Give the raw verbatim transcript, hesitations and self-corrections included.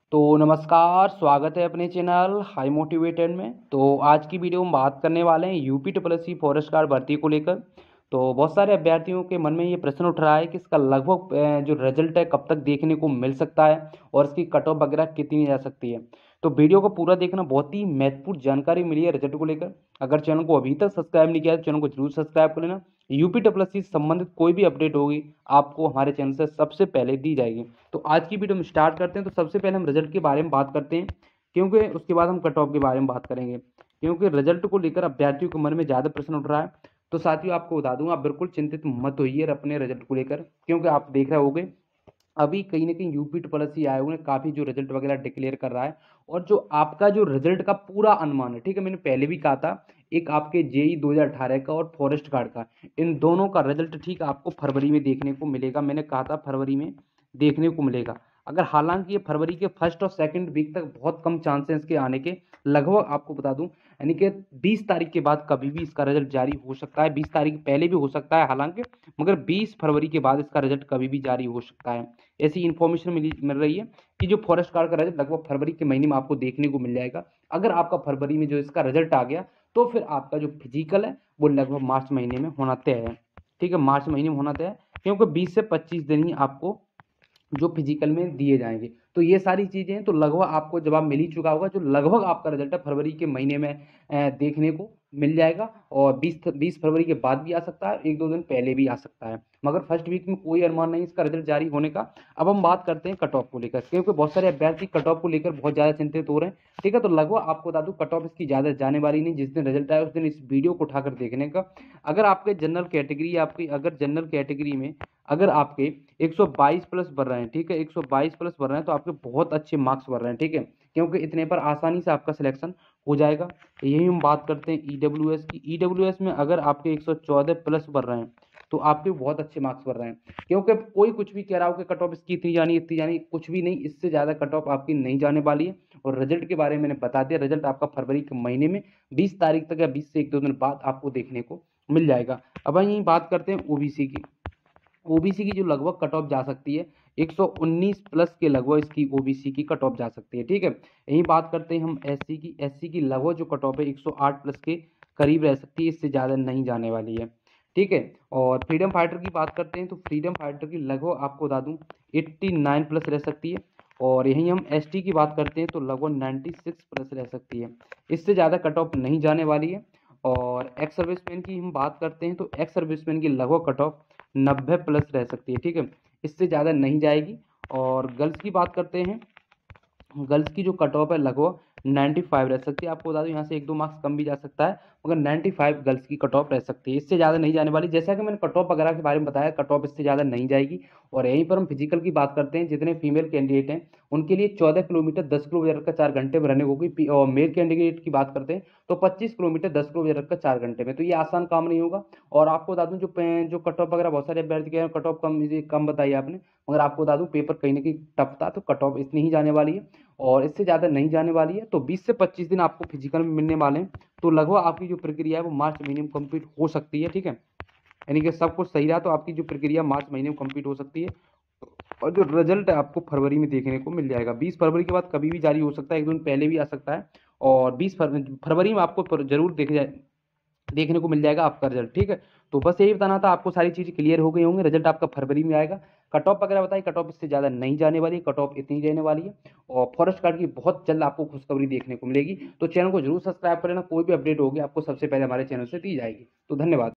तो नमस्कार, स्वागत है अपने चैनल हाई मोटिवेटेड में। तो आज की वीडियो में बात करने वाले हैं UP triple S C forest guard भर्ती को लेकर। तो बहुत सारे अभ्यर्थियों के मन में ये प्रश्न उठ रहा है कि इसका लगभग अ, जो रिजल्ट है कब तक देखने को मिल सकता है और इसकी कट ऑफ वगैरह कितनी जा सकती है। तो वीडियो को पूरा देखना, बहुत ही महत्वपूर्ण जानकारी मिली है रिजल्ट को लेकर। अगर चैनल को अभी तक सब्सक्राइब नहीं किया तो चैनल को जरूर सब्सक्राइब कर लेना। यूपी ट्रिपल एस सी से संबंधित कोई भी अपडेट होगी आपको हमारे चैनल से सबसे पहले दी जाएगी। तो आज की वीडियो में स्टार्ट करते हैं। तो सबसे पहले हम रिजल्ट के बारे में बात करते हैं, क्योंकि उसके बाद हम कट ऑफ के बारे में बात करेंगे, क्योंकि रिजल्ट को लेकर अभ्यर्थियों के मन में ज़्यादा प्रश्न उठ रहा है। तो साथियों, आपको बता दूं, आप बिल्कुल चिंतित मत होइए अपने रिजल्ट को लेकर, क्योंकि आप देख रहे होंगे अभी कहीं ना कहीं यूपी ट्रिपल एस सी आयोग ने काफ़ी जो रिजल्ट वगैरह डिक्लेयर कर रहा है। और जो आपका जो रिजल्ट का पूरा अनुमान है, ठीक है, मैंने पहले भी कहा था, एक आपके जेई दो हज़ार अठारह का और फॉरेस्ट गार्ड का, इन दोनों का रिजल्ट ठीक आपको फरवरी में देखने को मिलेगा। मैंने कहा था फरवरी में देखने को मिलेगा। अगर हालांकि ये फरवरी के फर्स्ट और सेकंड वीक तक बहुत कम चांसेस इसके आने के, लगभग आपको बता दूं, यानी कि बीस तारीख के बाद कभी भी इसका रिजल्ट जारी हो सकता है। बीस तारीख पहले भी हो सकता है हालांकि, मगर बीस फरवरी के बाद इसका रिजल्ट कभी भी जारी हो सकता है। ऐसी इन्फॉर्मेशन मिली मिल रही है कि जो फॉरेस्ट गार्ड का रिजल्ट लगभग फरवरी के महीने में आपको देखने को मिल जाएगा। अगर आपका फरवरी में जो इसका रिजल्ट आ गया तो फिर आपका जो फिजिकल है वो लगभग मार्च महीने में होना तय है। ठीक है, मार्च महीने में होना तय है, क्योंकि बीस से पच्चीस दिन ही आपको जो फिजिकल में दिए जाएंगे। तो ये सारी चीजें हैं, तो लगभग आपको जवाब मिल ही चुका होगा। जो लगभग आपका रिजल्ट है फरवरी के महीने में अ, देखने को मिल जाएगा, और बीस बीस फरवरी के बाद भी आ सकता है, एक दो दिन पहले भी आ सकता है, मगर फर्स्ट वीक में कोई अनुमान नहीं इसका रिजल्ट जारी होने का। अब हम बात करते हैं कट ऑफ को लेकर, क्योंकि बहुत सारे अभ्यर्थी कट ऑफ को लेकर बहुत ज्यादा चिंतित हो रहे हैं। ठीक है, तो लगभग आपको बता दूं, कट ऑफ इसकी ज्यादा जाने वाली नहीं। जिस दिन रिजल्ट आए उस दिन इस वीडियो को उठाकर देखने का। अगर आपके जनरल कैटेगरी आपकी अगर जनरल कैटेगरी में अगर आपके एक सौ बाईस प्लस बढ़ रहे हैं, ठीक है, एक सौ बाईस प्लस बढ़ रहे हैं, तो आपके बहुत अच्छे मार्क्स बढ़ रहे हैं। ठीक है, क्योंकि इतने पर आसानी से आपका सिलेक्शन हो जाएगा। यही हम बात करते हैं ईडब्ल्यूएस की। ईडब्ल्यूएस में अगर आपके एक सौ चौदह प्लस बढ़ रहे हैं तो आपके बहुत अच्छे मार्क्स बढ़ रहे हैं, क्योंकि कोई कुछ भी कह रहा हो कि कट ऑफ इसकी इतनी जानी इतनी जानी, कुछ भी नहीं, इससे ज़्यादा कट ऑफ आपकी नहीं जाने वाली है। और रिजल्ट के बारे में मैंने बता दिया, रिजल्ट आपका फरवरी के महीने में बीस तारीख तक या बीस से एक दो दिन बाद आपको देखने को मिल जाएगा। अब यही बात करते हैं ओबीसी की। ओबीसी की जो लगभग कट ऑफ जा सकती है एक सौ उन्नीस प्लस के लगभग इसकी ओबीसी की कट ऑफ जा सकती है। ठीक है, यही बात करते हैं हम एससी की। एससी की लगभग जो कट ऑफ है एक सौ आठ प्लस के करीब रह सकती है, इससे ज़्यादा नहीं जाने वाली है। ठीक है, और फ्रीडम फाइटर की बात करते हैं तो फ्रीडम फाइटर की लगभग आपको बता दूं नवासी प्लस रह सकती है। और यहीं हम एसटी की बात करते हैं तो लगभग छियानवे प्लस रह सकती है, इससे ज़्यादा कट ऑफ नहीं जाने वाली है। और एक्स सर्विसमैन की हम बात करते हैं तो एक्स सर्विसमैन की लगभग कट ऑफ नब्बे प्लस रह सकती है। ठीक है, इससे ज़्यादा नहीं जाएगी। और गर्ल्स की बात करते हैं, गर्ल्स की जो कट ऑफ है लगभग पचानवे रह सकती है। आपको बता दूं यहाँ से एक दो मार्क्स कम भी जा सकता है, मगर पचानवे गर्ल्स की कट ऑफ रह सकती है, इससे ज़्यादा नहीं जाने वाली। जैसा कि मैंने कट ऑफ वगैरह के बारे में बताया, कट ऑफ इससे ज़्यादा नहीं जाएगी। और यहीं पर हम फिजिकल की बात करते हैं, जितने फीमेल कैंडिडेट हैं उनके लिए चौदह किलोमीटर दस किलोमीटर का चार घंटे में रनिंग होगी। और मेल कैंडिडेट की बात करते हैं तो पच्चीस किलोमीटर दस किलोमीटर का चार घंटे में, तो ये आसान काम नहीं होगा। और आपको बता दूं, जो जो कट ऑफ वगैरह बहुत सारे अभ्यर्थी कह रहे हैं कट ऑफ कम कम बताई आपने, मगर आपको बता दूं पेपर कहीं ना कहीं टफ था, तो कट ऑफ इतनी ही जाने वाली है और इससे ज़्यादा नहीं जाने वाली है। तो बीस से पच्चीस दिन आपको फिजिकल में मिलने वाले हैं, तो लगभग आपकी जो प्रक्रिया है वो मार्च महीने में कंप्लीट हो सकती है। ठीक है, यानी कि सब कुछ सही रहा तो आपकी जो प्रक्रिया मार्च महीने में कंप्लीट हो सकती है, और जो रिजल्ट है आपको फरवरी में देखने को मिल जाएगा। बीस फरवरी के बाद कभी भी जारी हो सकता है, एक दिन पहले भी आ सकता है। और बीस फरवरी में आपको जरूर देख जाए देखने को मिल जाएगा आपका रिजल्ट। ठीक है, तो बस यही बताना था आपको, सारी चीज़ें क्लियर हो गई होंगी। रिजल्ट आपका फरवरी में आएगा। कट ऑफ वगैरह बताइए, कट ऑफ इससे ज़्यादा नहीं जाने वाली, कट ऑफ इतनी रहने वाली है। और फॉरेस्ट गार्ड की बहुत जल्द आपको खुशखबरी देखने को मिलेगी। तो चैनल को जरूर सब्सक्राइब कर लेना, कोई भी अपडेट होगी आपको सबसे पहले हमारे चैनल से दी जाएगी। तो धन्यवाद।